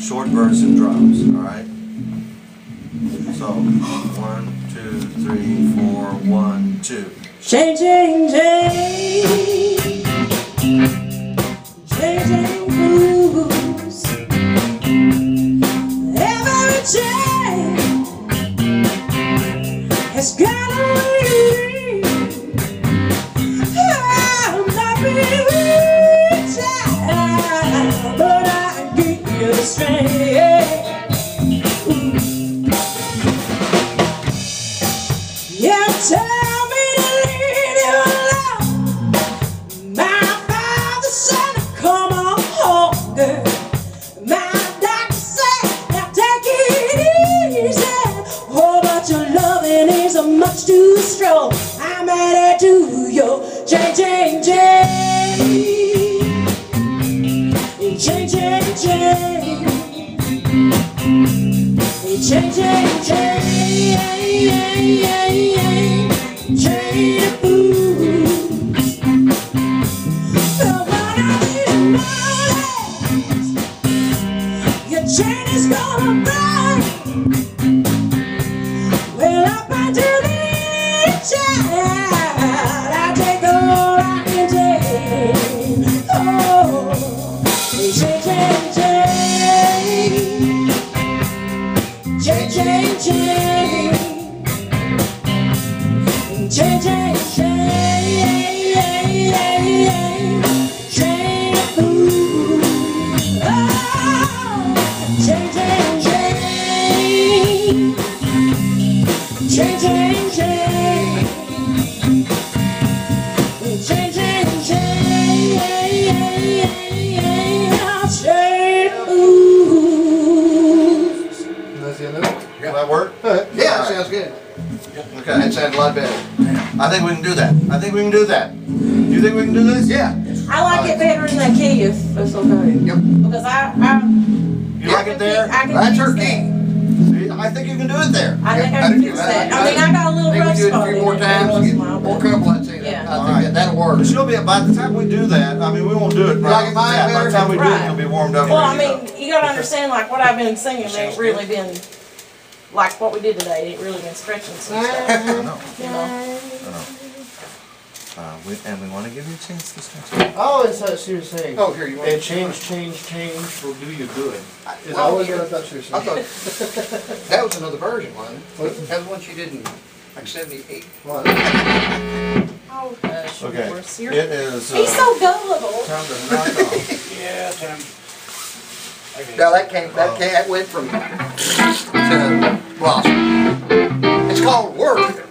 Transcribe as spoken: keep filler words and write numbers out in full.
short verse and drums, alright? So, one, two, three, four, one, two. Change, change, change. Changing blues. Every change has got a ring. I'm not really tired, but I give you the strength. Yeah, tell me to leave you alone. My father said to come on home, girl. My doctor said, now take it easy. Oh, but your loving is much too strong. I'm ready to your change, change, change. Change, change, change. Change, change, change. Change the blues. But one of these mornings, your chain is gonna break. Well, up until the child, I take all I can take. Oh, change, change, change. Change, change, change. Change, change, change, change the blues. Oh, change, change, change, change, change, change, change, change, change, change the blues. That's the end of it? Will that work? Yeah, that sounds good. Okay. That sounds a lot better. I think we can do that. I think we can do that. Do you think we can do this? Yeah. I like it better in that key if it's okay. Yep. Because I, I, You like it there? I can That's fix her that. key. See, I think you can do it there. I think Yeah, I I can do fix too. that. I- I mean, I got a I little think we rough do it spot three in more it times every and get once in a more while, couple, I'd say that. Yeah. I think that, that'll work. But she'll be, by the time we do that, I mean, we won't do it You right like it off the mine bat. By the better? time we do it, Right. you'll be warmed up. Well, I ready to go. mean, you gotta understand, like, what I've been singing ain't really been, like, what we did today, it ain't really been stretching some stuff, I know, you know? I know. Uh, we, and we want to give you a chance this time. Oh, it's what she was saying. Oh, here, you want And change, change, change will do you good. Is that Well, what here- I thought she was I saying? thought, that was another version, wasn't it? That was one she did in, like seventy-eight. What? Oh, gosh, Okay, Morris, it you're, is, uh, he's so gullible. time to knock off. Yeah, Tim. Now that came, that came, that went from, to Blossom. It's called work.